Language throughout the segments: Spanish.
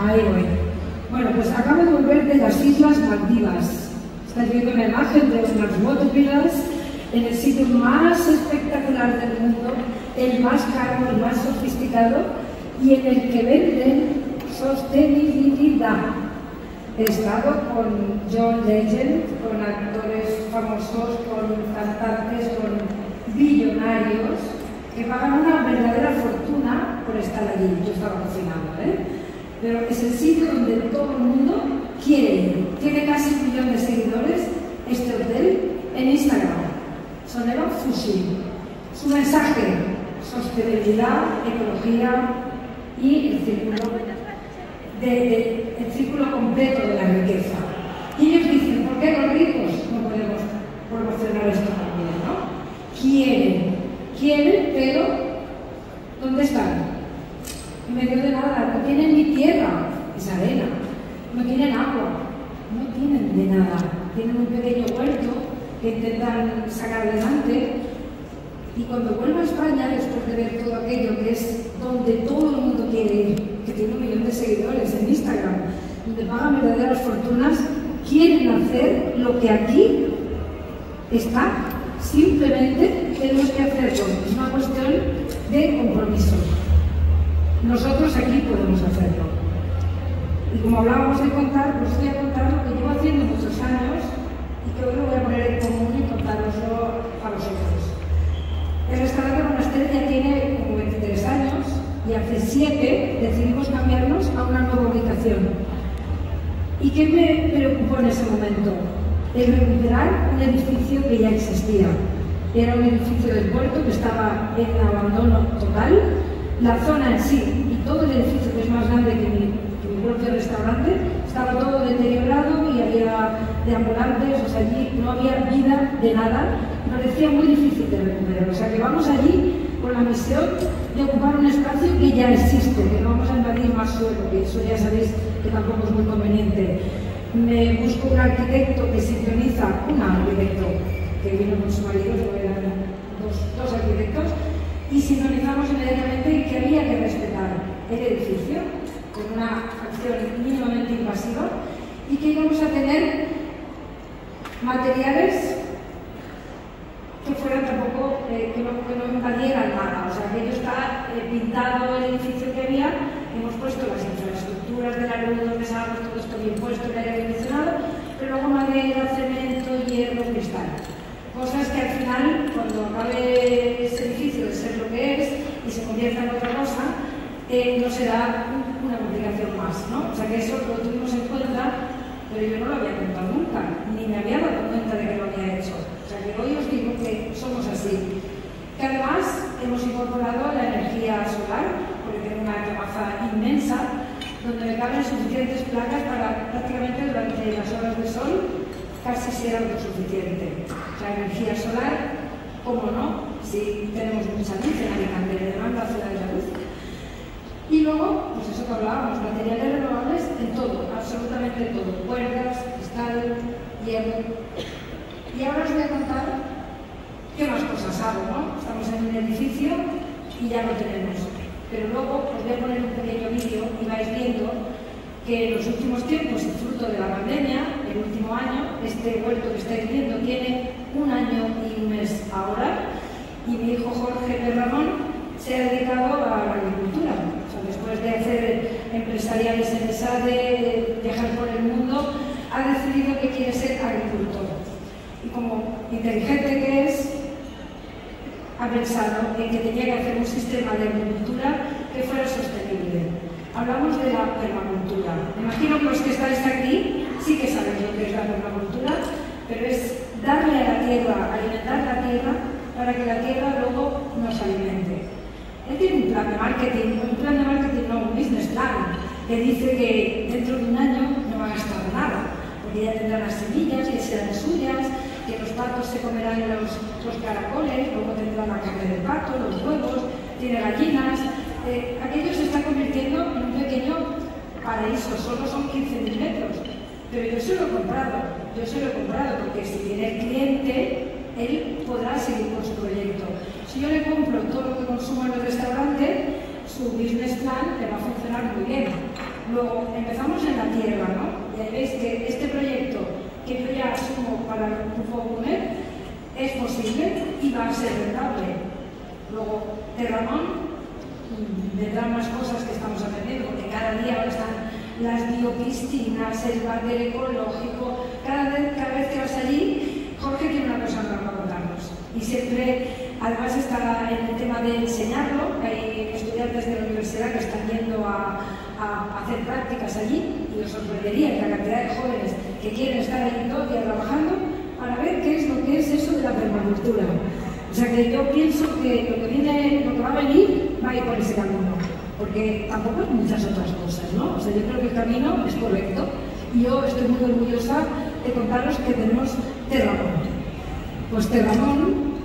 Ahí voy. Bueno, pues acabo de volver de las Islas Maldivas. Estáis viendo una imagen de unas watervillas en el sitio más espectacular del mundo, el más caro, el más sofisticado, y en el que venden sostenibilidad. He estado con John Legend, con actores famosos, con cantantes, con billonarios, que pagan una verdadera fortuna por estar allí. Yo estaba cocinando, pero es el sitio donde todo el mundo quiere ir. Tiene casi 1 millón de seguidores este hotel en Instagram. Soneva Fushi. Su mensaje: sostenibilidad, ecología y el círculo completo de la riqueza. Y ellos dicen: ¿por qué los ricos no podemos promocionar esto también, no? Quieren, pero ¿dónde están? En medio de nada, no tienen ni tierra, es arena, no tienen agua, no tienen de nada. Tienen un pequeño huerto que intentan sacar adelante, y cuando vuelvo a España, después de ver todo aquello que es donde todo el mundo quiere ir, que tiene 1 millón de seguidores en Instagram, donde pagan verdaderas fortunas, quieren hacer lo que aquí está. Simplemente tenemos que hacerlo. Es una cuestión de compromiso. Nosotros aquí podemos hacerlo. Y como hablábamos de contar, pues voy a contar lo que llevo haciendo muchos años y que hoy lo voy a poner en común y contároslo a vosotros. El restaurante Monasterio ya tiene como 23 años y hace 7 decidimos cambiarnos a una nueva ubicación. ¿Y qué me preocupó en ese momento? El recuperar un edificio que ya existía. Era un edificio del puerto que estaba en abandono total. La zona en sí y todo el edificio, que es más grande que mi propio restaurante, estaba todo deteriorado y había deambulantes, o sea, allí no había vida de nada. Parecía muy difícil de recuperar. O sea, que vamos allí con la misión de ocupar un espacio que ya existe, que no vamos a invadir más suelo, que eso ya sabéis que tampoco es muy conveniente. Me busco un arquitecto que sincroniza, un arquitecto que vino con su marido, eran dos arquitectos, y sincronizamos inmediatamente que había que respetar el edificio con una acción mínimamente invasiva y que íbamos a tener materiales que fueran tampoco, que no invadieran nada. O sea, que ello está pintado el edificio que había, hemos puesto las infraestructuras de la luz, los desagües, todo esto bien puesto, el aire acondicionado, pero luego madera, cemento, hierro, cristal. Cosas que al final, cuando acabe ese edificio de ser lo que es y se convierta en otra cosa, no será una complicación más, ¿no? O sea, que eso lo tuvimos en cuenta, pero yo no lo había contado nunca, ni me había dado cuenta de que lo había hecho. O sea, que hoy os digo que somos así. Que además hemos incorporado la energía solar, porque tengo una terraza inmensa, donde me caben suficientes placas para prácticamente durante las horas de sol casi ser autosuficiente. O sea, energía solar, ¿cómo no? Si tenemos mucha luz en Alicante, le demanda ciudad de la luz. Y luego, pues eso que hablábamos, materiales renovables en todo, absolutamente todo. Puertas, cristal, hierro. Y ahora os voy a contar qué más cosas hago, ¿no? Estamos en un edificio y ya lo tenemos. Pero luego os voy a poner un pequeño vídeo y vais viendo que en los últimos tiempos, y fruto de la pandemia, el último año, este huerto que estáis viendo tiene 1 año y 1 mes ahora, y mi hijo Jorge P. Ramón se ha dedicado a la agricultura. O sea, después de hacer empresariales en ESADE, de viajar por el mundo, ha decidido que quiere ser agricultor. Y como inteligente que es, ha pensado en que tenía que hacer un sistema de agricultura que fuera sostenible. Hablamos de la permacultura. Me imagino que los que estáis aquí sí que saben lo que es la permacultura, pero es darle a la tierra, alimentar la tierra, para que la tierra luego nos alimente. Él tiene un plan de marketing, no, un business plan, que dice que dentro de 1 año no va a gastar nada, porque ya tendrá las semillas, que serán suyas, que los patos se comerán los caracoles, luego tendrá la carne del pato, los huevos, tiene gallinas. Aquello se está convirtiendo en un pequeño paraíso, solo son 15.000 metros, pero yo se lo he comprado, porque si tiene el cliente, él podrá seguir con su proyecto. Si yo le compro todo lo que consumo en el restaurante, su business plan le va a funcionar muy bien. Luego, empezamos en la tierra, ¿no? Y ahí veis que este proyecto que yo ya asumo para el Grupo UNED es posible y va a ser rentable. Luego, Terramón, vendrán más cosas que estamos aprendiendo, porque cada día ahora están las biopiscinas, el váter ecológico. Cada vez que vas allí, Jorge tiene una cosa nueva para contarnos. Y siempre, además, está en el tema de enseñarlo. Hay estudiantes de la universidad que están yendo a hacer prácticas allí, y os sorprendería la cantidad de jóvenes que quieren estar allí todo el día trabajando para ver qué es lo que es eso de la permacultura. O sea que yo pienso que lo que va a venir va a ir por ese camino, porque tampoco hay muchas otras cosas, ¿no? O sea, yo creo que el camino es correcto, y yo estoy muy orgullosa de contaros que tenemos Terramón. Pues Terramón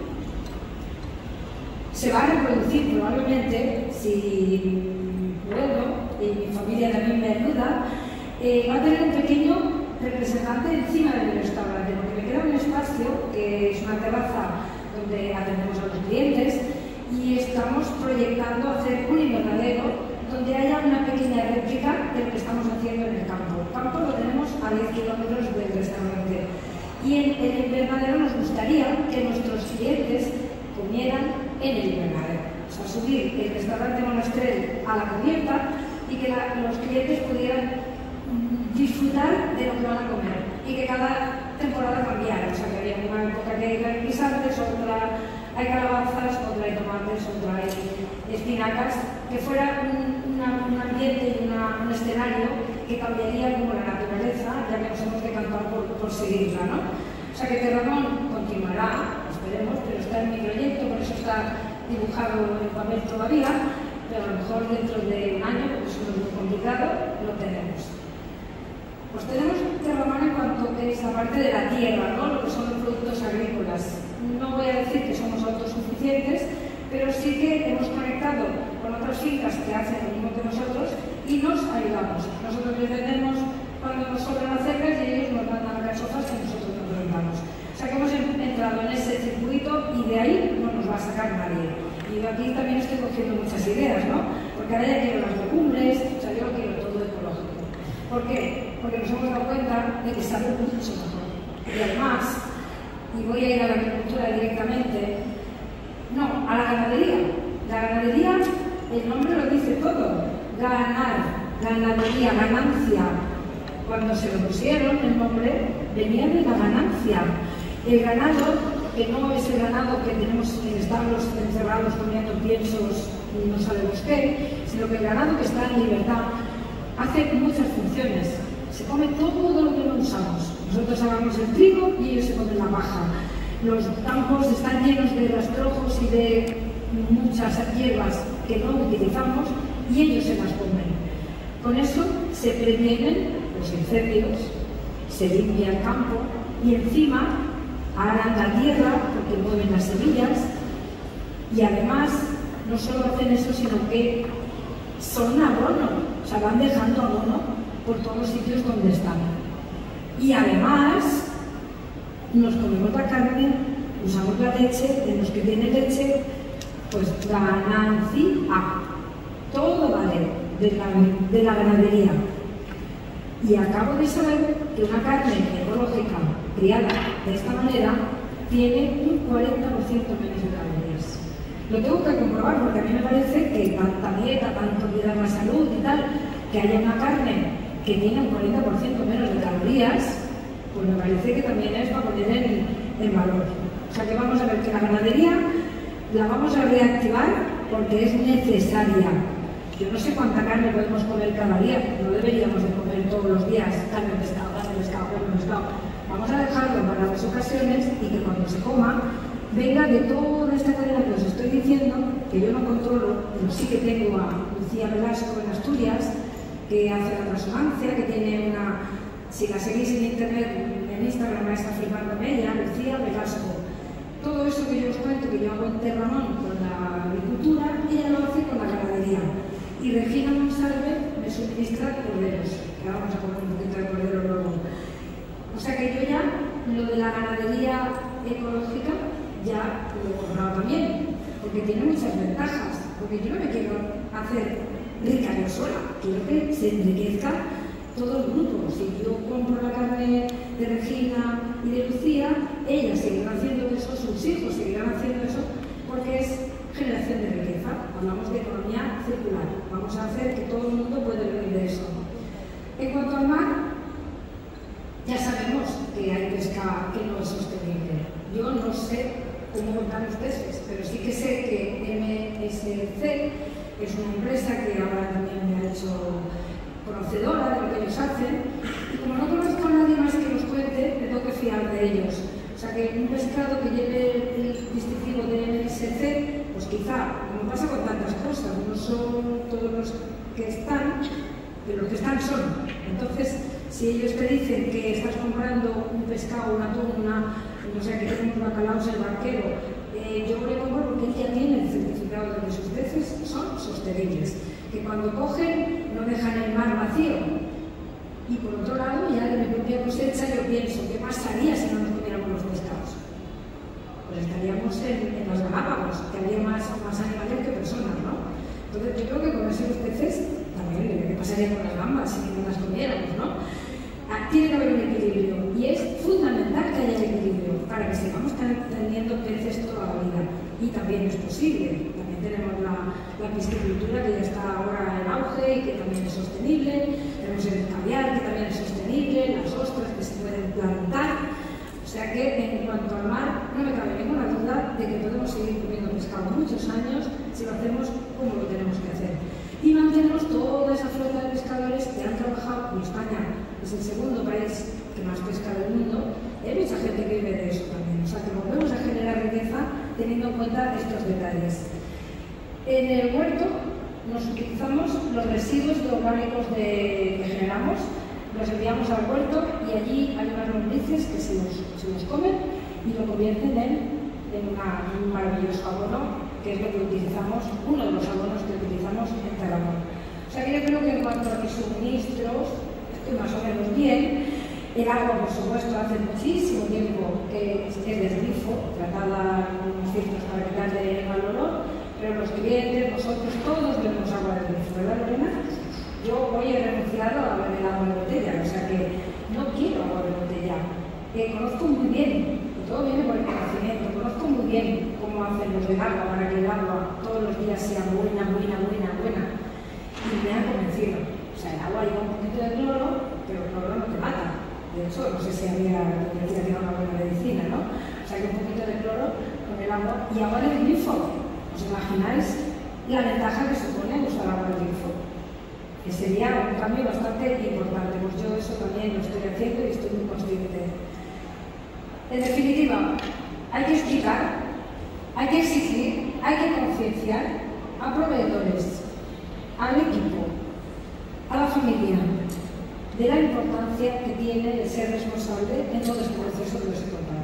se va a reproducir probablemente, si puedo, y mi familia también me ayuda, va a tener un pequeño representante encima de mi restaurante, porque me queda un espacio que es una terraza donde atendemos a los clientes, y estamos proyectando hacer un invernadero donde haya una pequeña réplica de lo que estamos haciendo en el campo. El campo lo tenemos a 10 kilómetros del restaurante, y en el invernadero nos gustaría que nuestros clientes comieran en el invernadero. O sea, subir el restaurante Monastrell a la cubierta y que los clientes pudieran disfrutar de lo que van a comer, y que cada temporada cambiara. O sea, que había una época que hay guisantes, otra hay calabazas, otra hay tomates, otra hay espinacas, que fuera un ambiente y un escenario que cambiaría como la naturaleza, ya que nos hemos decantado por seguirla, ¿no? O sea, que Terramón continuará, esperemos, pero está en mi proyecto, por eso está dibujado en papel todavía, pero a lo mejor dentro de un año, porque eso es muy complicado, lo tenemos. Pues tenemos Terramón en cuanto que es la parte de la tierra, ¿no? Lo que son los productos agrícolas. No voy a decir que somos autosuficientes, pero sí que hemos conectado con otras fincas que hacen lo mismo que nosotros y nos ayudamos. Nosotros les vendemos cuando nos sobran acercas y ellos nos mandan alcachofas que nosotros nos vendamos. O sea que hemos entrado en ese circuito y de ahí no nos va a sacar nadie. Y aquí también estoy cogiendo muchas ideas, ¿no? Porque ahora ya quiero las legumbres, o sea, yo lo quiero todo ecológico. ¿Por qué? Porque nos hemos dado cuenta de que sale mucho mejor. Y además, y voy a ir a la agricultura directamente, no, a la ganadería. La ganadería, el nombre lo dice todo. Ganar, ganadería, ganancia. Cuando se lo pusieron, el nombre venía de la ganancia. El ganado, que no es el ganado que tenemos en establos encerrados comiendo piensos y no sabemos qué, sino que el ganado que está en libertad hace muchas funciones. Se come todo lo que no usamos. Nosotros hagamos el trigo y ellos se comen la paja. Los campos están llenos de rastrojos y de muchas hierbas que no utilizamos y ellos se las comen. Con eso se previenen los incendios, se limpia el campo y encima aran la tierra porque mueven las semillas, y además no solo hacen eso, sino que son abono, o sea, van dejando abono por todos los sitios donde están. Y además nos comemos la carne, usamos la leche, de los que tienen leche, pues ganancia. Todo vale de la ganadería. Y acabo de saber que una carne ecológica criada de esta manera tiene un 40% menos de calorías. Lo tengo que comprobar porque a mí me parece que tanta dieta, tanto cuidar la salud y tal, que haya una carne que tiene un 40% menos de calorías, pues me parece que también es para poner en valor. O sea que vamos a ver que la ganadería la vamos a reactivar porque es necesaria. Yo no sé cuánta carne podemos comer cada día, no deberíamos de comer todos los días carne, pescado, pescado. Vamos a dejarlo para las ocasiones y que cuando se coma venga de toda esta cadena que os estoy diciendo, que yo no controlo, pero sí que tengo a Lucía Velasco en Asturias, que hace la resonancia, que tiene una, si la seguís en internet, en Instagram va a estar firmando ella, Lucía Velasco. Todo eso que yo os cuento, que yo hago en Terramón con la agricultura, ella lo hace con la ganadería. Y Regina Monsalve me suministra corderos, que vamos a comer un poquito de cordero luego. O sea que yo ya, lo de la ganadería ecológica, ya lo he comprado también, porque tiene muchas ventajas. porque yo no me quiero hacer rica yo sola, quiero que se enriquezca todo el grupo. Si yo compro la carne de Regina y de Lucía, ellas seguirán haciendo eso, sus hijos seguirán haciendo eso, porque es generación de riqueza. Hablamos de economía circular, vamos a hacer que todo el mundo pueda vivir de eso. En cuanto al mar, ya sabemos que hay pesca que no es sostenible. Yo no sé cómo contar los peces, pero sí que sé que MSC es una empresa que ahora también me ha hecho conocedora de lo que ellos hacen, y como no conozco a nadie más que los cuente, me tengo que fiar de ellos. O sea que un pescado que lleve el distintivo de MSC, pues quizá, como pasa con tantas cosas, no son todos los que están, pero los que están son. Entonces, si ellos te dicen que estás comprando un pescado, un atún, no sé, que tiene un bacalao, el barquero, yo le compro porque él ya tiene el certificado de que sus peces son sostenibles, que cuando cogen no dejan el mar vacío. Y por otro lado, ya de mi propia cosecha, yo pienso, ¿qué pasaría si no nos comiéramos los pescados? Pues estaríamos en los Galápagos, que habría más animales que personas, ¿no? Entonces yo creo que con esos peces también, ¿qué pasaría con las gambas si no las comiéramos, no? Tiene que haber un equilibrio, y es fundamental que haya equilibrio para que sigamos teniendo peces toda la vida. Y también es posible. También tenemos la piscicultura, que ya está ahora en auge y que también es sostenible. Tenemos el caviar, que también es sostenible, las ostras que se pueden plantar. O sea que en cuanto al mar, no me cabe ninguna duda de que podemos seguir comiendo pescado muchos años si lo hacemos como lo tenemos que hacer. Y mantenemos toda esa flota de pescadores que han trabajado en España. Es el segundo país que más pesca del mundo. Hay mucha gente que vive de eso también. O sea que volvemos a generar riqueza teniendo en cuenta estos detalles. En el huerto nos utilizamos los residuos orgánicos que generamos, los enviamos al huerto y allí hay unas lombrices que se los comen y lo convierten en un maravilloso abono, que es lo que utilizamos, uno de los abonos que utilizamos en Talamón. O sea que yo creo que en cuanto a mis suministros, estoy más o menos bien. El agua, por supuesto, hace muchísimo tiempo que es del grifo, tratada con unos filtros para quitarle el mal olor, pero los clientes, nosotros, todos bebemos agua del grifo, ¿verdad, Lorena? Yo hoy he renunciado a beber agua de botella, o sea que no quiero agua de botella. Conozco muy bien, y todo viene por el conocimiento, conozco muy bien cómo hacen los del agua para que el agua todos los días sea buena. Y me han convencido. O sea, el agua lleva un poquito de cloro, pero el cloro no te mata. De hecho, no sé si había que decía que era una buena medicina, ¿no? O sea, que un poquito de cloro con el agua. Y ahora el grifo. ¿Os imagináis la ventaja que supone usar agua del grifo? Que sería un cambio bastante importante. Pues yo eso también lo estoy haciendo y estoy muy consciente. En definitiva, hay que explicar, hay que exigir, hay que concienciar a proveedores, al equipo, a la familia, de la importancia que tiene el ser responsable en todo este proceso que os he contado.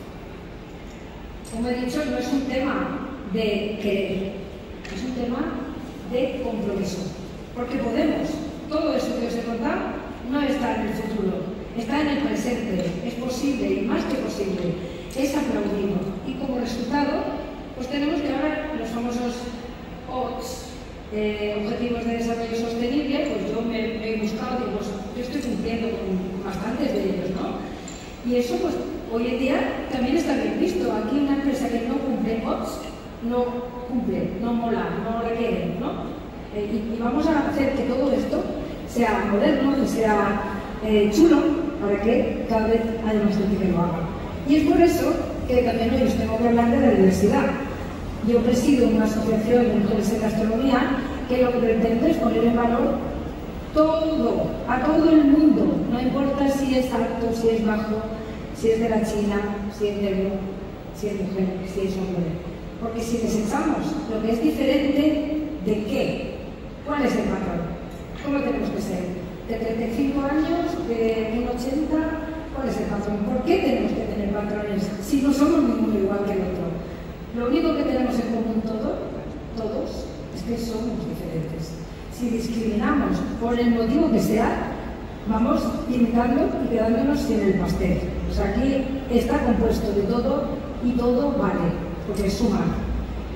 Como he dicho, no es un tema de querer, es un tema de compromiso, porque podemos, todo eso que os he contado no está en el futuro, está en el presente, es posible y más que posible, es aplaudido. Y como resultado, pues tenemos que ahora los famosos ODS, Objetivos de Desarrollo Sostenible, pues yo me he buscado, digo, pues, yo estoy cumpliendo con bastantes de ellos, ¿no? Y eso, pues, hoy en día también está bien visto. Aquí una empresa que no cumple ODS, no cumple, no mola, no requiere, ¿no? Y vamos a hacer que todo esto sea moderno, que sea chulo, para que cada vez haya más gente que lo haga. Y es por eso que también hoy os tengo que hablar de la diversidad. Yo presido una asociación de mujeres en gastronomía que lo que pretende es poner en valor todo, a todo el mundo, no importa si es alto, si es bajo, si es de la China, si es negro, si es mujer, si es hombre. Porque si desechamos lo que es diferente, ¿de qué? ¿Cuál es el patrón? ¿Cómo tenemos que ser? ¿De 35 años? ¿De 1,80? ¿Cuál es el patrón? ¿Por qué tenemos que tener patrones si no somos ninguno igual que el otro? Lo único que tenemos en común todos, es que somos diferentes. Si discriminamos por el motivo que sea, vamos limitando y quedándonos sin el pastel. O sea, aquí está compuesto de todo y todo vale, porque es suma.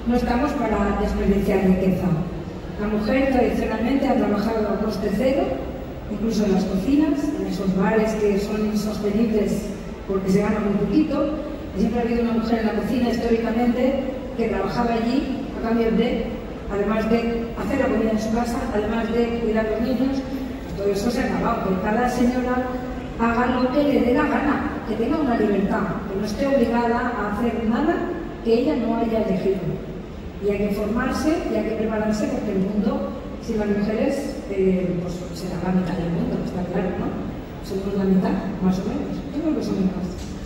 no estamos para desperdiciar riqueza. La mujer tradicionalmente ha trabajado a coste cero, incluso en las cocinas, en esos bares que son insostenibles porque se gana muy poquito. Siempre ha habido una mujer en la cocina históricamente que trabajaba allí a cambio de, además de hacer la comida en su casa, además de cuidar a los niños. Todo eso se ha acabado, que cada señora haga lo que le dé la gana, que tenga una libertad, que no esté obligada a hacer nada que ella no haya elegido. Y hay que formarse y hay que prepararse porque el mundo, sin las mujeres, pues será la mitad del mundo, está claro, ¿no? Somos la mitad, más o menos. Yo creo que somos más.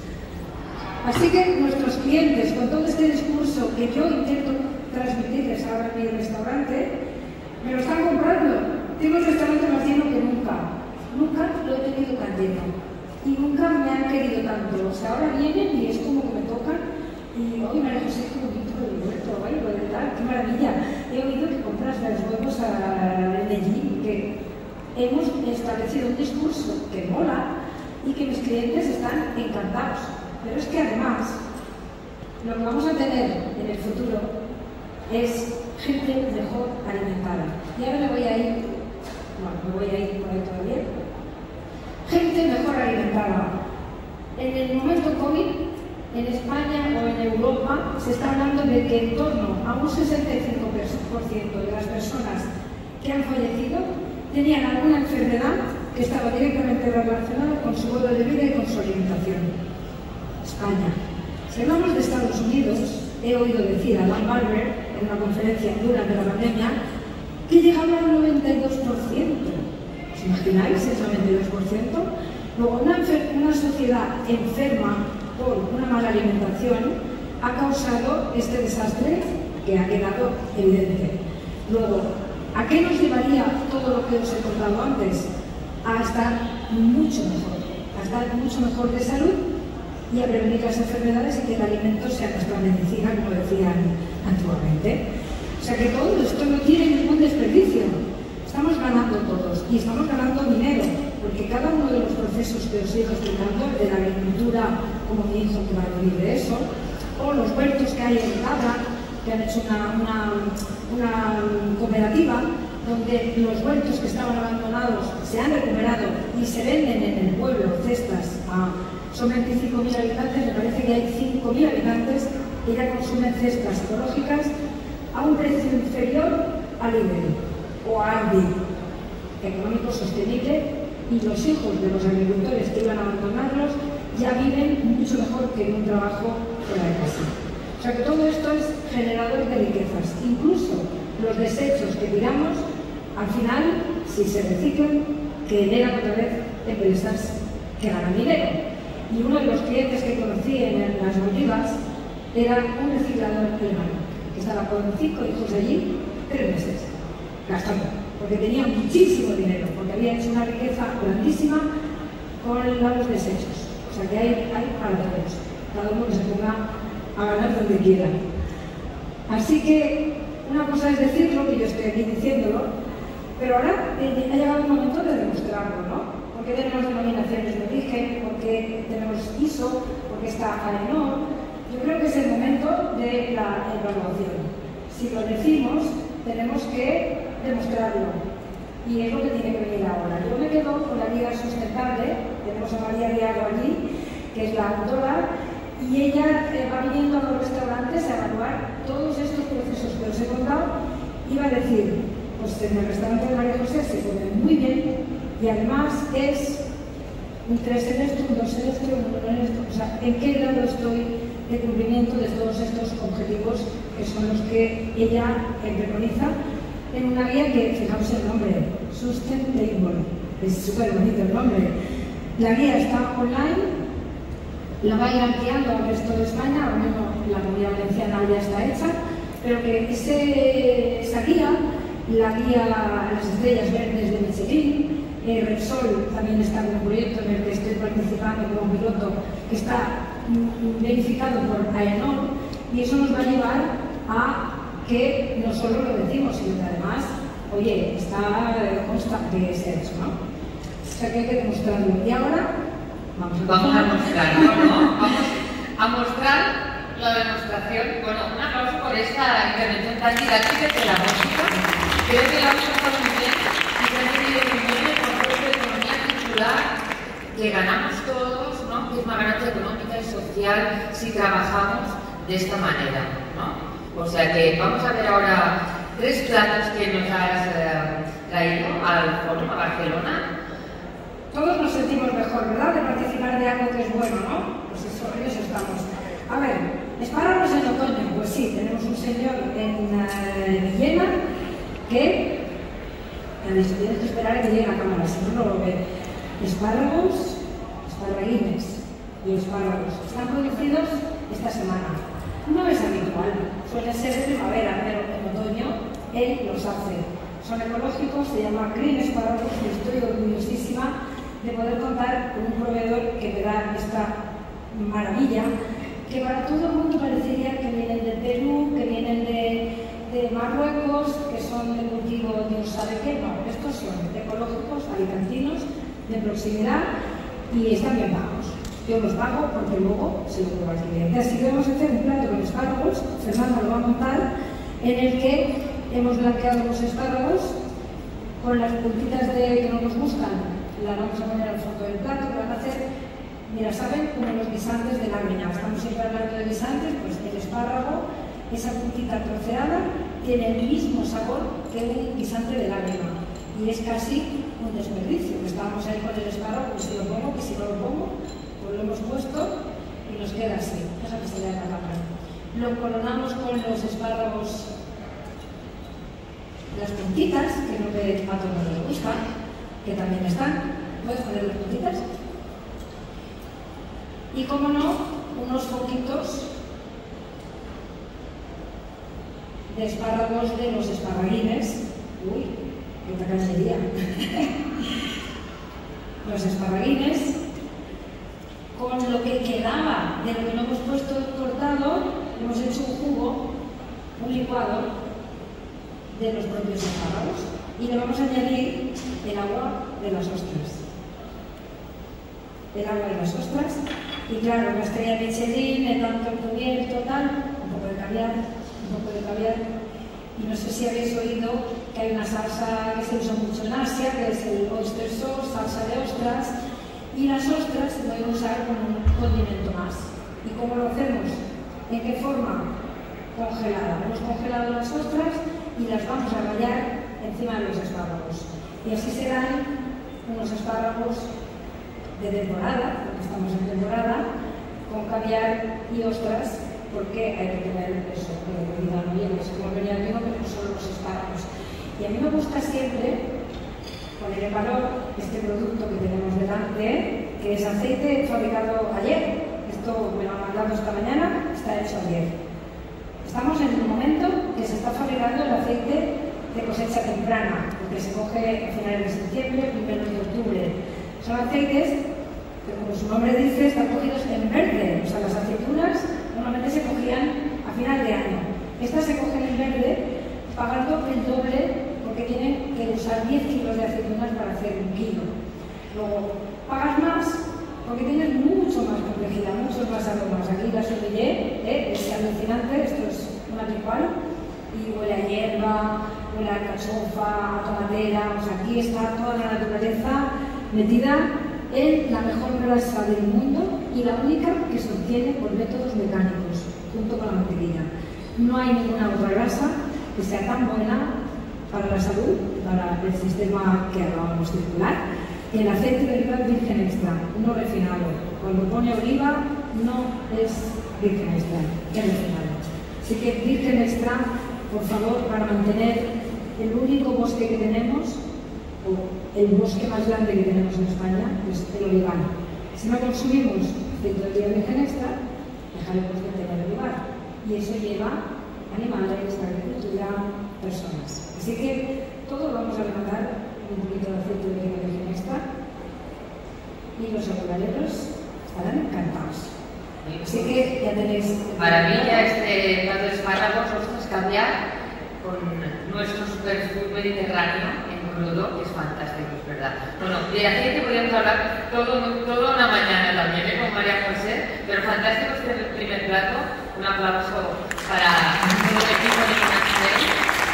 Así que nuestros clientes, con todo este discurso que yo intento transmitirles ahora en mi restaurante, me lo están comprando. Tengo el restaurante más lleno que nunca. Nunca lo he tenido tan lleno. Y nunca me han querido tanto. O sea, ahora vienen y es como que me tocan. Y hoy María José, qué bonito el huerto, lo de tal, qué maravilla. He oído que compras los huevos a Medellín, que hemos establecido un discurso que mola y que mis clientes están encantados. Pero es que además, lo que vamos a tener en el futuro es gente mejor alimentada. Y ahora me voy a ir por ahí todavía. Gente mejor alimentada. En el momento COVID, en España o en Europa, se está hablando de que en torno a un 65% de las personas que han fallecido tenían alguna enfermedad que estaba directamente relacionada con su modo de vida y con su alimentación. España. Si hablamos de Estados Unidos, he oído decir a Dan Barber en una conferencia durante la pandemia que llegaba al 92%. ¿Os imagináis ese 92%? Luego, una sociedad enferma por una mala alimentación ha causado este desastre que ha quedado evidente. Luego, ¿a qué nos llevaría todo lo que os he contado antes? A estar mucho mejor de salud y a prevenir las enfermedades y que el alimento sea nuestra medicina, como decían antiguamente. O sea que todo esto no tiene ningún desperdicio. Estamos ganando todos y estamos ganando dinero, porque cada uno de los procesos que os he ido explicando, de la agricultura, como mi hijo que va a vivir de eso, o los huertos que hay en Cabra, que han hecho una cooperativa, donde los huertos que estaban abandonados se han recuperado y se venden en el pueblo cestas son 25.000 habitantes, me parece que hay 5.000 habitantes que ya consumen cestas ecológicas a un precio inferior al Lidl o a Aldi, económico sostenible, y los hijos de los agricultores que iban a abandonarlos ya viven mucho mejor que en un trabajo fuera de casa. O sea que todo esto es generador de riquezas. Incluso los desechos que tiramos, al final, si se reciclan, generan otra vez empresas que ganan dinero. Y uno de los clientes que conocí en las Maldivas era un reciclador alemán, que estaba con 5 hijos allí 3 meses, gastando, porque tenía muchísimo dinero, porque había hecho una riqueza grandísima con los desechos. O sea que hay para todos, cada uno que se ponga a ganar donde quiera. Así que una cosa es decirlo, que yo estoy aquí diciéndolo, pero ahora ha llegado el momento de demostrarlo, ¿no? Porque tenemos denominaciones de origen, porque tenemos ISO, porque está AENOR. Yo creo que es el momento de la evaluación. Si lo decimos, tenemos que demostrarlo. Y es lo que tiene que venir ahora. Yo me quedo con la Liga Sustentable, tenemos a María Diago allí, que es la autora, y ella va viniendo a los restaurantes a evaluar todos estos procesos que os he contado y va a decir, pues en el restaurante de María José se come muy bien y además es un 3 en esto, un 2 en esto, un 1 en esto. O sea, ¿en qué grado estoy de cumplimiento de todos estos objetivos que son los que ella preconiza en una guía que, fijaos el nombre, Sustainable, es súper bonito el nombre. La guía está online, la va a ir ampliando al resto de España, al menos la Comunidad Valenciana ya está hecha, pero que esa guía, la guía Las Estrellas Verdes de Michelin, Repsol también está en un proyecto en el que estoy participando como piloto, que está verificado por AENOR, y eso nos va a llevar a que no solo lo decimos, sino que además, oye, consta que se ha hecho, ¿no? O sea que hay que demostrarlo. Y ahora vamos a mostrarlo, ¿no? Vamos a mostrar la demostración. Bueno, un aplauso por esta intervención tan didáctica de la música. Creo que la hemos pasado muy bien y se ha entendido muy bien el concepto de economía circular que ganamos todos, ¿no? Que es una ganancia económica y social si trabajamos de esta manera, ¿no? O sea que vamos a ver ahora 3 platos que nos has traído al foro, a Barcelona. Todos nos sentimos mejor, ¿verdad?, de participar de algo que es bueno, ¿no? Pues eso, en eso estamos. A ver, espárragos en otoño. Pues sí, tenemos un señor en Villena que me ha dicho, tienes que esperar a que llegue la cámara, si no, no lo ve. Espárragos, esparraguines y espárragos están producidos esta semana. No es habitual, suele ser de primavera, pero en otoño él los hace. Son ecológicos, se llama Green Espárragos y estoy orgullosísima de poder contar con un proveedor que me da esta maravilla, que para todo el mundo parecería que vienen de Perú, que vienen de Marruecos, que son de cultivo Dios sabe qué. No, estos son ecológicos, alicantinos, de proximidad y están bien pagos. Yo los pago porque luego se lo doy al cliente. Así que vamos a hacer un plato con espárragos. Fernando lo va a montar, en el que hemos blanqueado los espárragos con las puntitas que no nos gustan. Las vamos a poner al fondo del plato, que van a hacer, mira, ¿saben? Como los guisantes de lágrima. Estamos siempre hablando de guisantes, pues el espárrago, esa puntita troceada, tiene el mismo sabor que un guisante de lágrima. Y es casi un desperdicio. Estábamos ahí con el espárrago, que si lo pongo, que si no lo pongo, pues lo hemos puesto y nos queda así. Deja que se vea la cámara. Lo coronamos con los espárragos, las puntitas, que es lo que a todos nos gusta, que también están. ¿Puedes poner las puntitas? Y como no, unos poquitos de espárragos de los esparraguines. Uy, qué tacañería. Los esparraguines, con lo que quedaba de lo que no hemos puesto cortado, hemos hecho un jugo, un licuado de los propios espárragos y le vamos a añadir el agua de las ostras. El agua de las ostras y claro, la estrella Michelin, el tanto cubierto, tal, un poco de caviar, y no sé si habéis oído que hay una salsa que se usa mucho en Asia, que es el oyster sauce, salsa de ostras, y las ostras se pueden usar como un condimento más. ¿Y cómo lo hacemos? ¿En qué forma? Congelada. Hemos congelado las ostras y las vamos a rallar encima de los espárragos. Y así serán unos espárragos de temporada, porque estamos en temporada, con caviar y ostras, porque hay que tener eso, que digan, oye, es como venía el vino, pero no solo los espárragos. Y a mí me gusta siempre poner en valor este producto que tenemos delante, que es aceite fabricado ayer. Esto me lo han mandado esta mañana, está hecho ayer. Estamos en un momento que se está fabricando el aceite de cosecha temprana, porque se coge a finales de septiembre, primeros de octubre. Son aceites que, como su nombre dice, están cogidos en verde. O sea, las aceitunas normalmente se cogían a final de año. Estas se cogen en verde, pagando el doble, porque tienen que usar 10 kilos de aceitunas para hacer 1 kilo. Luego, pagas más porque tienes mucho más complejidad, muchos más aromas. Aquí la Sauvignon es alucinante, esto es una tricual, y huele a hierba, huele a alcachofa, a tomatera. O sea, aquí está toda la naturaleza metida en la mejor grasa del mundo y la única que se obtiene por métodos mecánicos, junto con la mantequilla. No hay ninguna otra grasa que sea tan buena para la salud, para el sistema que hablábamos circular. El aceite de oliva virgen extra, no refinado. Cuando pone oliva, no es virgen extra, es refinado. Así que virgen extra, por favor, para mantener el único bosque que tenemos, o el bosque más grande que tenemos en España, es el olivar. Si no consumimos aceite de oliva virgen extra, dejaremos de tener olivar. Y eso lleva animales, agricultura, personas. Así que todo lo vamos a rematar un poquito de aceite de oliva virgen extra y los olivareros estarán encantados. Así que ya tenéis... Maravilla este plato de espárragos, ostras, caviar con nuestro superfood mediterráneo en crudo, que es fantástico, es verdad. Bueno, de aceite podríamos hablar toda una mañana también con María José, pero fantástico este primer plato. Un aplauso para todo el equipo de Conaxel.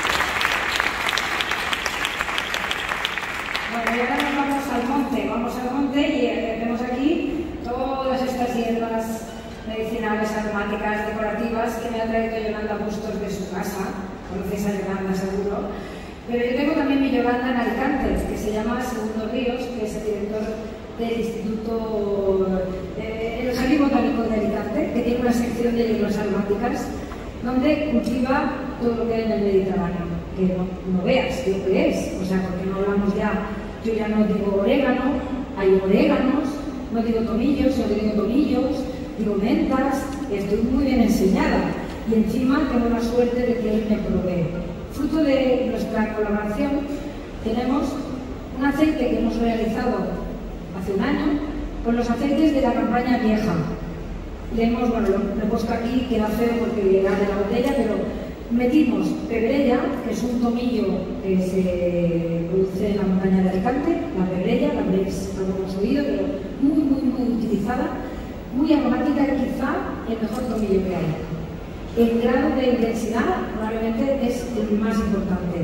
Bueno, y ahora nos vamos al monte y vemos aquí todas estas hierbas medicinales, aromáticas, decorativas que me ha traído Yolanda Bustos de su casa. Conocéis a Yolanda seguro. Pero yo tengo también mi Yolanda en Alicante, que se llama Segundo Ríos, que es el director del Instituto, el Jardín Botánico de Alicante, que tiene una sección de hierbas aromáticas, donde cultiva todo lo que hay en el Mediterráneo. Que no veas lo que es, o sea, porque no hablamos ya, yo ya no digo orégano, hay oréganos, no digo tomillos, no digo tomillos, digo mentas, estoy muy bien enseñada y encima tengo la suerte de que él me provee. Fruto de nuestra colaboración tenemos un aceite que hemos realizado hace un año con los aceites de la campaña vieja. Le hemos, bueno, lo he puesto aquí, queda feo porque llega de la botella, pero metimos pebrella, que es un tomillo que se produce en la montaña de Alicante, la pebrella, la habréis oído, pero muy utilizada, muy aromática y quizá el mejor tomillo que hay. El grado de intensidad probablemente es el más importante.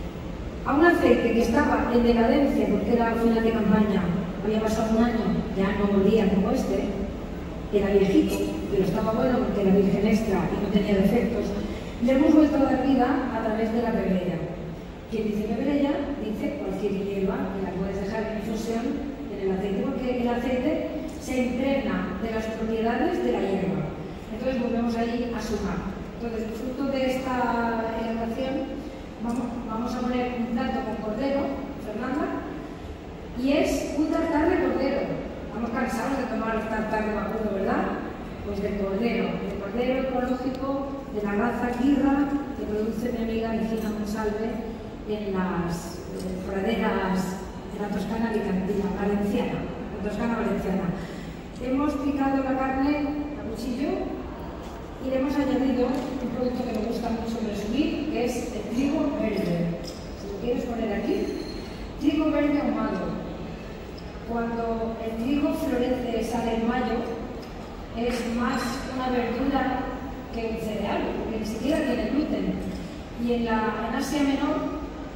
A un aceite que estaba en decadencia porque era final de campaña, había pasado un año, ya no olía como este, era viejito, pero estaba bueno porque era virgen extra y no tenía defectos, le hemos vuelto a dar vida a través de la pebrella. Quien dice pebrella, dice cualquier hierba que la puedes dejar en infusión en el aceite, porque el aceite se impregna de las propiedades de la hierba. Entonces volvemos ahí a sumar. Entonces, fruto de esta elaboración, vamos a poner un plato con cordero, Fernanda, y es un tartar de cordero. Estamos cansados de tomar el tartar de vacuno, ¿verdad? Pues de cordero ecológico, de la raza Quirra, que produce mi amiga Regina Monsalve en las praderas de la Toscana alicantina, valenciana, la Toscana valenciana. Hemos picado la carne a cuchillo y le hemos añadido un producto que me gusta mucho presumir, que es el trigo verde. Si lo quieres poner aquí, trigo verde ahumado. Cuando el trigo florece, sale en mayo, es más una verdura que un cereal, porque ni siquiera tiene gluten. Y en Asia Menor,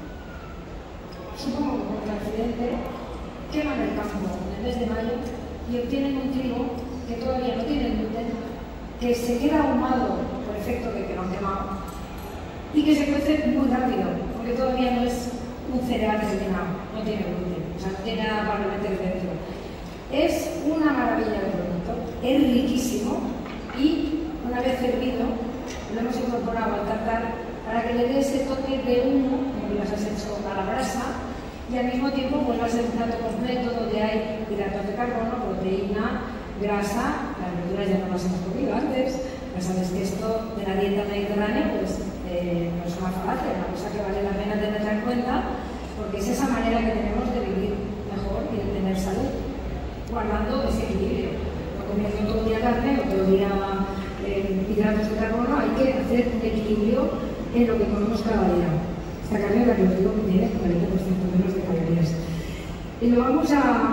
supongo que por el accidente, queman el campo en el mes de mayo y obtienen un trigo que todavía no tiene gluten, que se queda ahumado por efecto de que lo han quemado y que se cuece muy rápido, porque todavía no es un cereal refinado, no tiene gluten, o sea, no tiene nada para meter dentro. Es una maravilla de producto, es riquísimo y una vez hervido lo hemos incorporado al tartar para que le dé ese toque de humo, como las has hecho a la brasa, y al mismo tiempo vuelva a ser un plato completo donde hay hidratos de carbono, proteína, grasa. Las verduras ya no las hemos comido antes, ya sabes que esto de la dieta mediterránea pues no es una falacia, es una cosa que vale la pena tenerla en cuenta, porque es esa manera que tenemos de vivir mejor y de tener salud, guardando ese equilibrio. No comiendo todo el día carne o todo el día hidratos de carbono, hay que hacer un equilibrio en lo que comemos cada día. Esta carne, la que os digo, que tiene 40% menos de calorías. Y lo hemos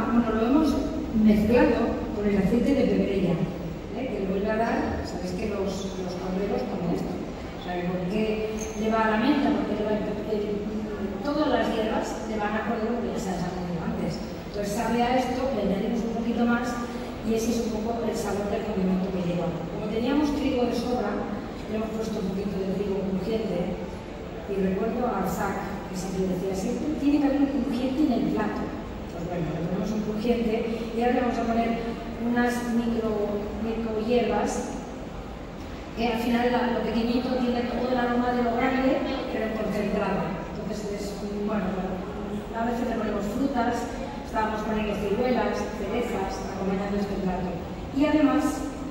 mezclado con el aceite de pebrella, que le vuelve a dar, sabéis que los corderos comen esto. O sea, ¿por qué lleva la menta? Porque lleva todas las hierbas le van a cordero, porque ya se las han comido antes. Entonces sabe a esto, le añadimos un poquito más y ese es un poco el sabor del condimento que lleva. Como teníamos trigo de sobra, le hemos puesto un poquito de trigo crujiente y recuerdo a Arzac, que siempre decía, siempre tiene que haber un crujiente en el plato. Pues bueno, le ponemos un crujiente y ahora le vamos a poner unas micro hierbas que al final lo pequeñito tiene todo el aroma de lo grande, pero concentrado. Entonces es, bueno, a veces le ponemos frutas, estábamos poniendo ciruelas, cerezas, acompañando este plato. Y además,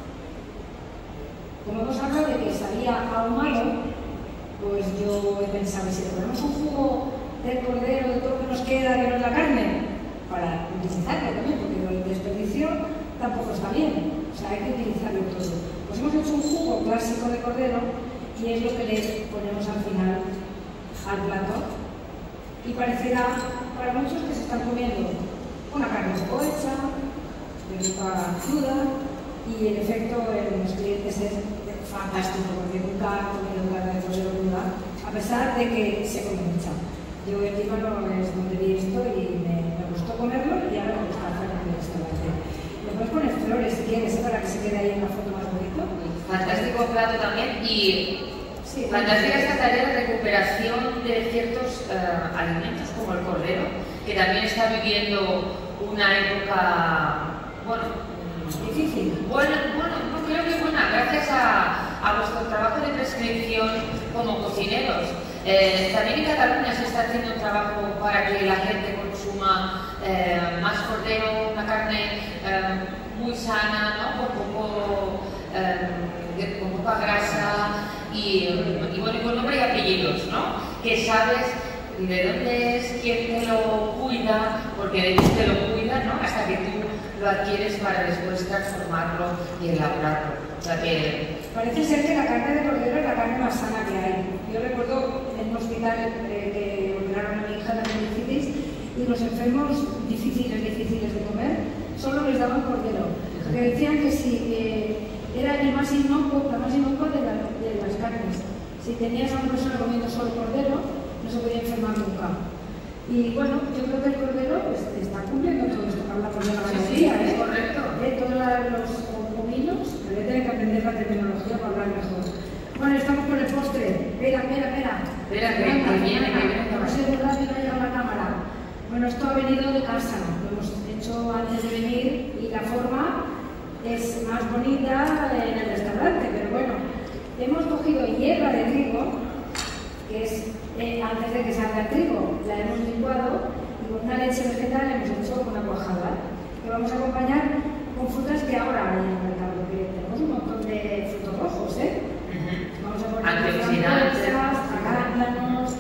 como hemos hablado de que sabía ahumado, pues yo he pensado, si le ponemos un jugo del cordero, de todo lo que nos queda, que no es la carne, para utilizarlo también, porque el desperdicio tampoco está bien, o sea, hay que utilizarlo todo. Pues hemos hecho un jugo clásico de cordero y es lo que le ponemos al final al plato. Y parecerá para muchos que se están comiendo una carne poco hecha, de rica cruda, y el efecto en los clientes es fantástico, porque nunca he comido carne de cordero cruda, a pesar de que se come mucha. Yo en Líbano es donde vi esto y me gustó comerlo y ahora me gusta hacer en el restaurante. Le puedes poner flores si quieres, para que se quede ahí en la foto más bonito. Fantástico plato también y sí, fantástica esta tarea de recuperación de ciertos alimentos como el cordero, que también está viviendo una época, bueno, difícil. Bueno, no creo que buena, gracias a vuestro trabajo de prescripción como cocineros. También en Cataluña se está haciendo un trabajo para que la gente consuma más cordero, una carne muy sana, ¿no? Con poca grasa y bueno, con nombre y apellidos, ¿no? Que sabes de dónde es, quién te lo cuida, porque ellos te lo cuidan, ¿no? Hasta que tú lo adquieres para después transformarlo y elaborarlo. O sea que... Parece ser que la carne de cordero es la carne más sana que hay. Yo recuerdo en un hospital que operaron a mi hija de apendicitis y los enfermos difíciles de comer solo les daban cordero. Porque decían que si era el más inocuo, la más inocua de las carnes. Si tenías a una persona comiendo solo cordero, no se podía enfermar nunca. Y bueno, yo creo que el cordero pues, está cumpliendo todo esto que hablamos de la ganadería, sí, es correcto. Todos los ovinos, que tienen que aprender la terminología para hablar mejor. Bueno, estamos con el postre. Espera, que viene. No sé de verdad que no llega la cámara. Bueno, esto ha venido de casa, lo hemos hecho antes de venir y la forma es más bonita en el restaurante, pero bueno, hemos cogido hierba de trigo, que es antes de que salga el trigo, la hemos licuado y con una leche vegetal hemos hecho una cuajada que vamos a acompañar con frutas que ahora hay en el mercado, porque tenemos un montón de frutos rojos, Vamos a poner frambuesas, arándanos,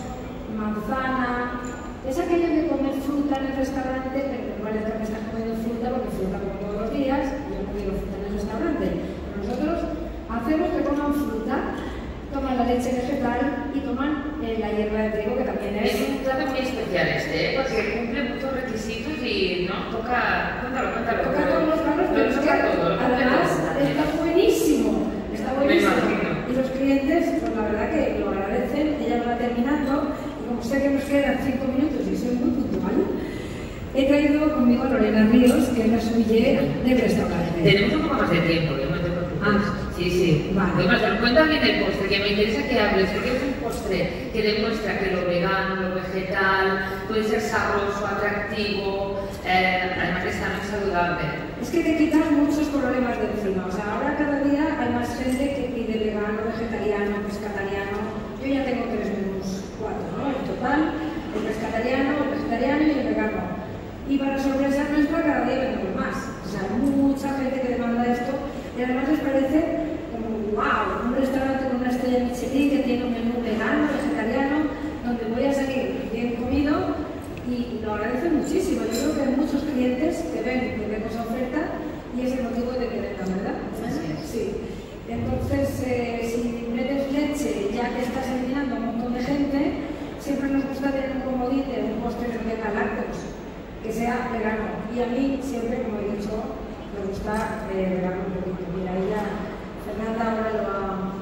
manzana. Es aquello de comer fruta en el restaurante, pero no parece que estás comiendo fruta porque fruta como todos los días, yo he comido fruta en el restaurante. Pero nosotros hacemos que coman fruta, toman la leche vegetal y toman la hierba de trigo, que también es... Es un plato muy especial porque cumple muchos requisitos y no toca... Cuéntalo. Toca todos los palos, pero es que además está buenísimo. Está buenísimo. Y los clientes, pues la verdad que lo agradecen, ella lo va terminando y como sé que nos quedan 5 minutos y soy muy puntual, he traído conmigo a Lorena Ríos, que es la sommelier del restaurante. Tenemos un poco más de tiempo, yo no te preocupes. Sí. Vale. Además, cuéntame del postre, que me interesa que hables, porque es un postre que demuestra que lo vegano, lo vegetal, puede ser sabroso, atractivo, además de sano y saludable. Es que te quitas muchos problemas de encima. O sea, ahora cada día hay más gente que pide vegano, vegetariano, pescatariano. Yo ya tengo 3 menús, 4, ¿no? En total, el pescatariano, el vegetariano y el vegano. Y para sorpresa nuestra, cada día vendemos más. O sea, hay mucha gente que demanda esto y además les parece como, wow, un restaurante con una estrella Michelin que tiene un menú vegano, vegetariano, donde voy a salir bien comido y lo agradecen muchísimo. Yo creo que hay muchos clientes que ven esa oferta y es el motivo de que vengan, ¿verdad? Sí. Entonces, si metes leche, ya que estás eliminando a un montón de gente, siempre nos gusta tener un comodín de un postre que tenga lácteos, que sea vegano. Y a mí siempre, como he dicho, me gusta vegano un poquito. Mira, ella, Fernanda ahora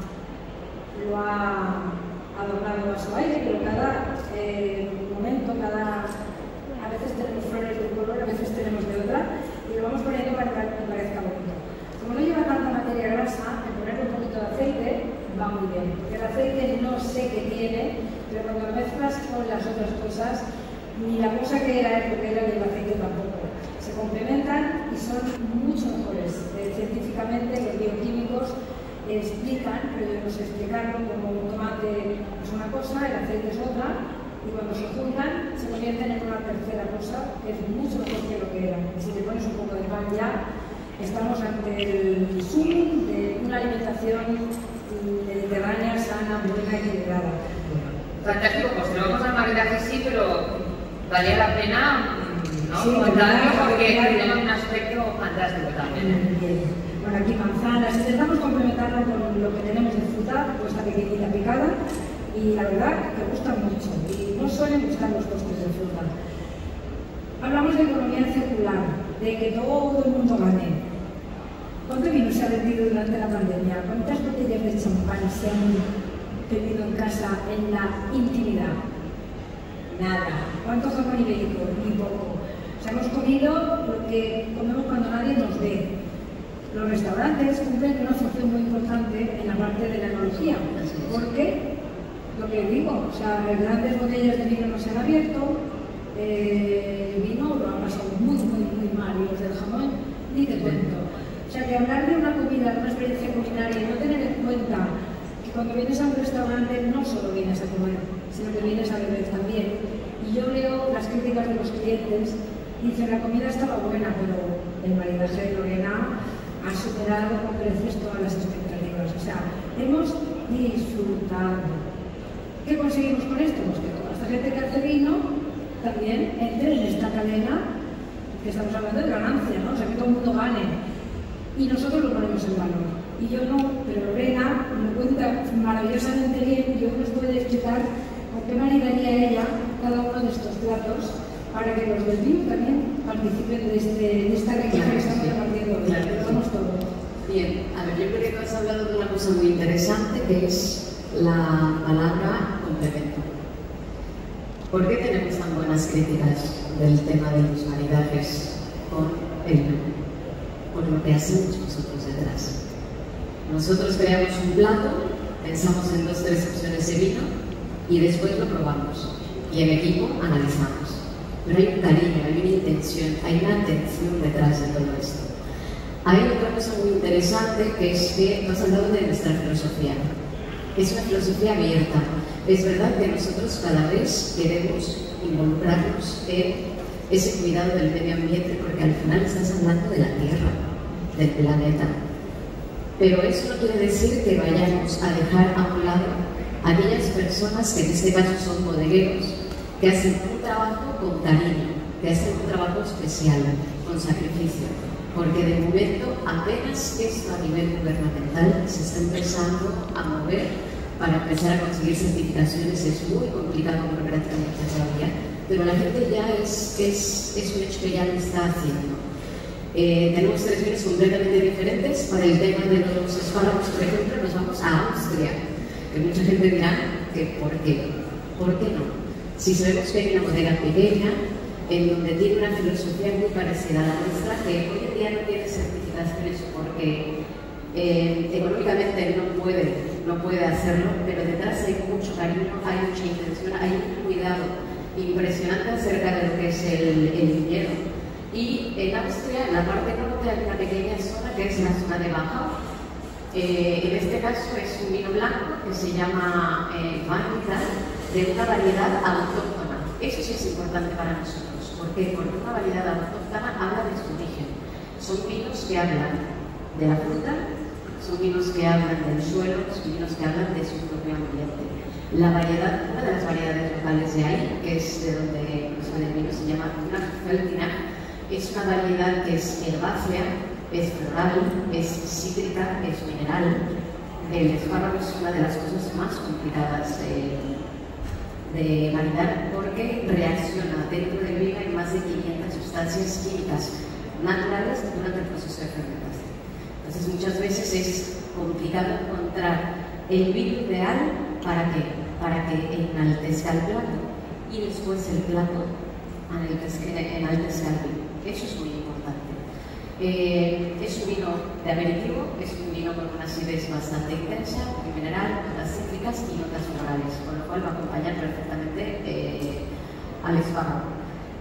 lo ha adornado a su aire, pero cada momento, a veces tenemos flores de un color, a veces tenemos de otra, y lo vamos poniendo para que parezca bonito. Como no lleva tanta materia grasa, el ponerle un poquito de aceite va muy bien, porque el aceite no sé qué tiene, pero cuando lo mezclas con las otras cosas, ni la cosa que era el aceite tampoco. Se complementan y son mucho mejores. Científicamente los bioquímicos explican, pero yo no sé explicarlo, como un tomate es una cosa, el aceite es otra, y cuando se juntan se convierten en una tercera cosa que es mucho mejor que lo que eran. Y si le pones un poco de pan ya, estamos ante el zoom de una alimentación mediterránea, sana, buena y equilibrada. Fantástico, pues lo vamos a maridaje sí, pero valía la pena, ¿no? Sí, contarlo porque tiene un aspecto fantástico también. Bien. Bueno, aquí manzanas, intentamos complementarlo con lo que tenemos de fruta, puesta pequeñita picada, y la verdad que gusta mucho, y no suelen gustar los postres de fruta. Hablamos de economía circular, de que todo el mundo gane. ¿Cuánto vino se ha vendido durante la pandemia? ¿Cuántas botellas de champán se han bebido en casa en la intimidad? Nada. ¿Cuánto jamón ibérico? Ni poco. O sea, hemos comido lo que comemos cuando nadie nos ve. Los restaurantes cumplen una función muy importante en la parte de la enología. Porque, lo que digo, o sea, grandes botellas de vino no se han abierto, el vino lo han pasado muy mal, y los del jamón ni te cuento. O sea, que hablar de una comida, de una experiencia culinaria y no tener en cuenta que cuando vienes a un restaurante no solo vienes a comer, sino que vienes a beber también. Y yo leo las críticas de los clientes, dicen la comida estaba buena, pero el maridaje de Lorena ha superado con creces todas las expectativas. O sea, hemos disfrutado. ¿Qué conseguimos con esto? Pues que toda esta gente que hace vino también entre en esta cadena que estamos hablando de ganancia, ¿no? O sea, que todo el mundo gane. Y nosotros lo ponemos en valor. Y yo no, pero Lorena me cuenta maravillosamente bien, y yo nos puede explicar con qué maridaría ella cada uno de estos platos para que los del vino también participen de esta riqueza que estamos repartiendo hoy. Lo damos todo. Bien, a ver, yo creo que tú has hablado de una cosa muy interesante, que es la palabra complemento. ¿Por qué tenemos tan buenas críticas del tema de los maridajes con el vino? Por lo que hacemos nosotros detrás. Nosotros creamos un plato, pensamos en 2 o 3 opciones de vino y después lo probamos. Y en equipo analizamos. Pero hay un cariño, hay una intención, hay una atención detrás de todo esto. Hay otra cosa muy interesante, que es que nos han hablado de nuestra filosofía. Es una filosofía abierta. Es verdad que nosotros cada vez queremos involucrarnos en ese cuidado del medio ambiente, porque al final estás hablando de la Tierra, del planeta. Pero eso no quiere decir que vayamos a dejar a un lado a aquellas personas que en este caso son bodegueros, que hacen un trabajo con cariño, que hacen un trabajo especial, con sacrificio, porque de momento apenas esto a nivel gubernamental se está empezando a mover para empezar a conseguir certificaciones. Es muy complicado burocráticamente todavía, pero la gente ya es un hecho que ya lo está haciendo. Tenemos 3 vinos completamente diferentes. Para el tema de los espárragos, por ejemplo, nos vamos a Austria, que mucha gente dirá que ¿por qué? ¿Por qué no? Si sabemos que hay una bodega pequeña en donde tiene una filosofía muy parecida a la nuestra, que hoy en día no tiene certificaciones porque económicamente no puede hacerlo, pero detrás hay mucho cariño, hay mucha intención, hay un cuidado impresionante acerca de lo que es el viñedo. Y en Austria, en la parte norte, hay una pequeña zona que es la zona de Bajau. En este caso es un vino blanco que se llama Weintal, de una variedad autóctona. Eso sí es importante para nosotros. ¿Por qué? Porque una variedad autóctona habla de su origen. Son vinos que hablan de la fruta, son vinos que hablan del suelo, son vinos que hablan de su propio ambiente. La variedad, una de las variedades locales de ahí, que es de donde el vino se llama Feltina, es una variedad que es herbácea, es floral, es cítrica, es mineral. El espárrago es una de las cosas más complicadas de maridar porque reacciona. Dentro del vino hay más de 500 sustancias químicas naturales durante el proceso de fermentación. Entonces muchas veces es complicado encontrar el vino ideal. ¿Para qué? Para que enaltezca el plato y después el plato enaltezca el vino. Eso es muy importante. Es un vino de aperitivo, es un vino con una acidez bastante intensa, muy mineral, notas cítricas y notas florales, con lo cual va a acompañar perfectamente al espárrago.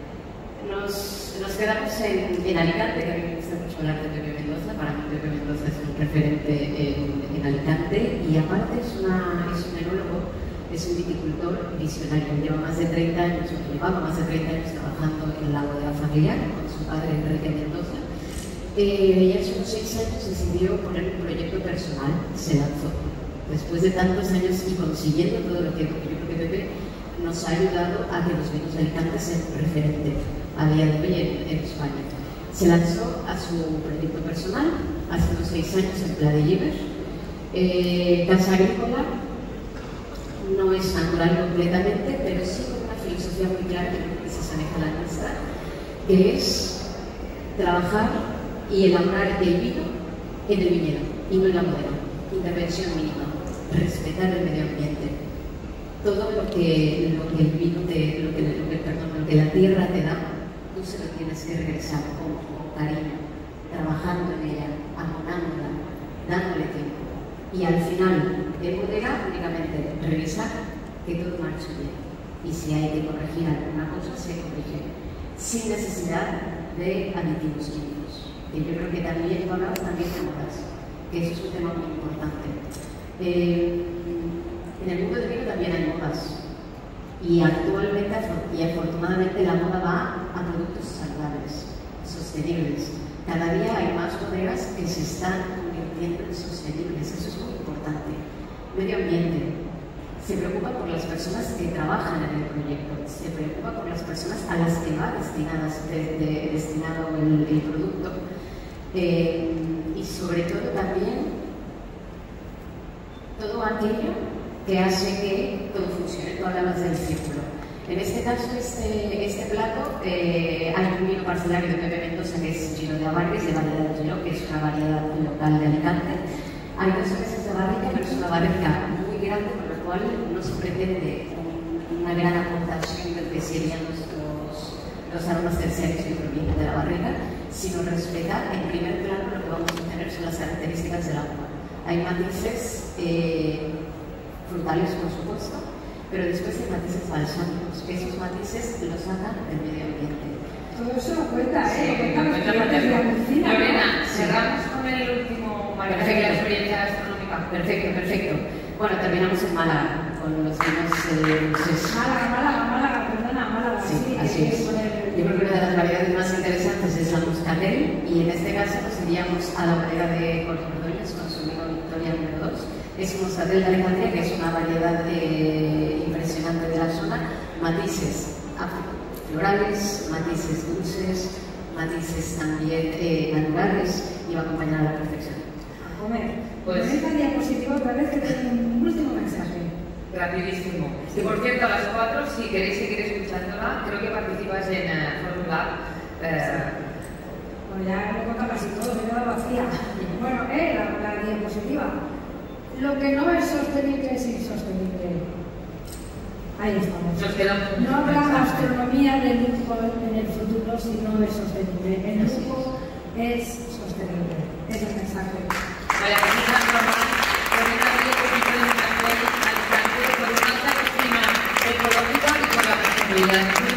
Nos quedamos en Alicante, que a mí me gusta mucho hablar de Pepe Mendoza. Para mí Pepe Mendoza es un referente en Alicante, y aparte es un enólogo, es un viticultor visionario. Lleva más de 30 años, llevaba más de 30 años trabajando en la bodega familiar con su padre Enrique Mendoza. Y hace unos 6 años decidió poner un proyecto personal, se lanzó. Después de tantos años y consiguiendo todo lo que yo creo que Pepe nos ha ayudado a que los vinos de Alicante sean un referente a día de hoy en España. Se lanzó a su proyecto personal hace unos 6 años en Pla de Llibert. Casa agrícola, no es natural completamente, pero sí con una filosofía muy clara que creo que se asemeja a la nuestra, que es trabajar y elaborar el vino en el viñedo y no en la bodega. Intervención mínima, respetar el medio ambiente. Todo lo que el vino lo que la tierra te da, tú se lo tienes que regresar con cariño, trabajando en ella, abonándola, dándole tiempo. Y al final, en bodega, únicamente revisar que todo marche bien. Y si hay que corregir alguna cosa, se corrige, sin necesidad de aditivos químicos. Que yo creo que también hablamos también de modas, que eso es un tema muy importante. En el mundo del vino también hay modas. Y actualmente, y afortunadamente, la moda va a productos saludables, sostenibles. Cada día hay más bodegas que se están convirtiendo en sostenibles. Eso es muy importante. Medio ambiente. Se preocupa por las personas que trabajan en el proyecto. Se preocupa por las personas a las que va destinado el producto. Y sobre todo también todo aquello que hace que todo funcione. Tú hablabas del círculo. En este caso, este plato, hay un vino parcelario de Pepe Mendoza, que es Gino de Abarris, de variedad Gino, que es una variedad local de Alicante. Hay 2 meses de barrica, pero es una barrica muy grande, por lo cual no se pretende una gran aportación del que serían los aromas terciarios que provienen de la barrica, sino respetar en primer plano lo que vamos a tener son las características del agua. Hay matices frutales, por supuesto, pero después hay matices balsámicos, que esos matices los sacan del medio ambiente. Todo eso cuenta, ¿eh? Lorena, cerramos con el último marco de la experiencia gastronómica. Perfecto. Bueno, terminamos en Málaga, con los vinos dulces. Málaga, perdona. Sí, así es. Yo creo que una de las variedades más interesantes es la Muscatel, y en este caso nos iríamos a la bodega de Jorge Ordóñez con su vino Victoria número 2. Es un Muscatel de Alejandría, que es una variedad impresionante de la zona. Matices florales, matices dulces, matices también naturales, y va a acompañar a la perfección. A comer. Pues en esta diapositiva otra vez que tengo un último mensaje. Rapidísimo. Y por cierto, a las 4, si queréis seguir escuchándola, creo que participas en Forum Lab. Bueno, ya lo he contado casi todo, me he quedado vacía. Bueno, la diapositiva. Lo que no es sostenible es insostenible. Ahí estamos. No habrá gastronomía de lujo en el futuro si no es sostenible. El lujo es sostenible. Ese es el mensaje. Vale, pues es una broma. Con una ecológica y con la sostenibilidad.